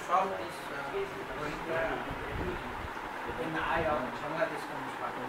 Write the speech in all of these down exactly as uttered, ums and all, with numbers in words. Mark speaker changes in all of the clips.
Speaker 1: solve this uh, in the eye of Bangladesh Communist Party?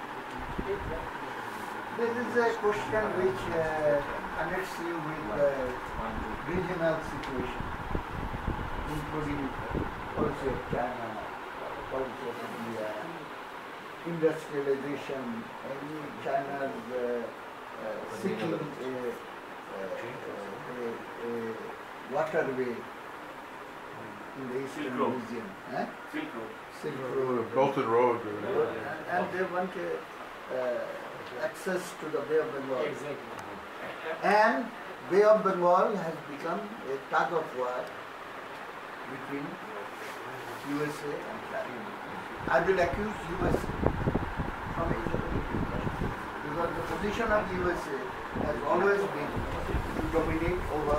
Speaker 2: This is a question which uh, connects you with the regional situation, including policy of China, policy of India, industrialization, and China's uh, uh, seeking a, a, a, a waterway in the eastern region. Eh?
Speaker 3: Silk Road.
Speaker 2: Silk
Speaker 4: Uh,
Speaker 2: Road.
Speaker 4: Belt and Road.
Speaker 2: And, and they want uh, uh, access to the Bay of Bengal.
Speaker 1: Exactly.
Speaker 2: And Bay of Bengal has become a tug of war between U S A and China. I will accuse U S A from interfering because the position of U S A has always been to dominate over.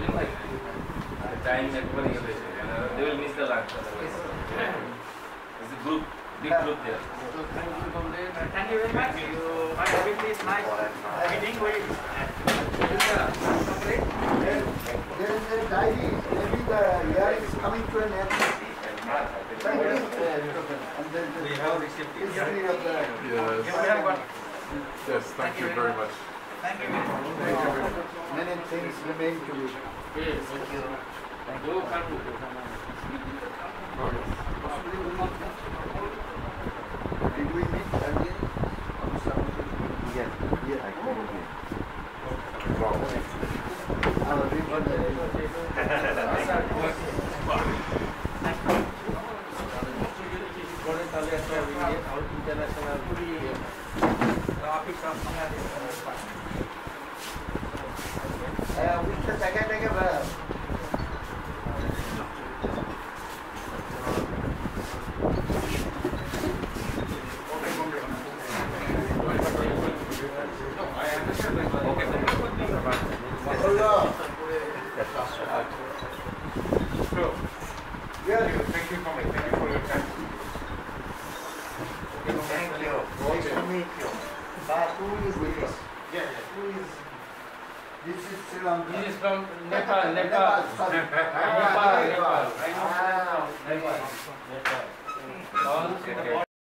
Speaker 3: Time they will miss the lunch. It's a group, big group there.
Speaker 1: So thank you, Comrade. Thank you very much. You my happy is nice meeting with Comrade.
Speaker 2: There is a diary. Maybe the year is coming to an end. Thank you. And then the
Speaker 3: We have received it.
Speaker 2: history of the.
Speaker 4: Yes.
Speaker 1: We have got.
Speaker 4: Yes, thank you very much.
Speaker 1: Thank you very much.
Speaker 4: Thank you very much.
Speaker 2: Many things remain to be.
Speaker 1: Yes, thank you. Thank you.
Speaker 2: Did we meet again?
Speaker 5: Yes, yes, I can hear.
Speaker 2: Our regional. Uh, we should take a take a breath. Yes.
Speaker 3: Thank you for me. Thank you for your time.
Speaker 2: Thank you. Nice to meet you. But who is this?
Speaker 3: Yeah,
Speaker 2: Who is? This is Sri Lanka.
Speaker 1: This is from Nepal, Nepal.
Speaker 2: Nepal, sorry.
Speaker 1: Nepal, Nepal.
Speaker 2: Ah,
Speaker 1: Nepal. Nepal.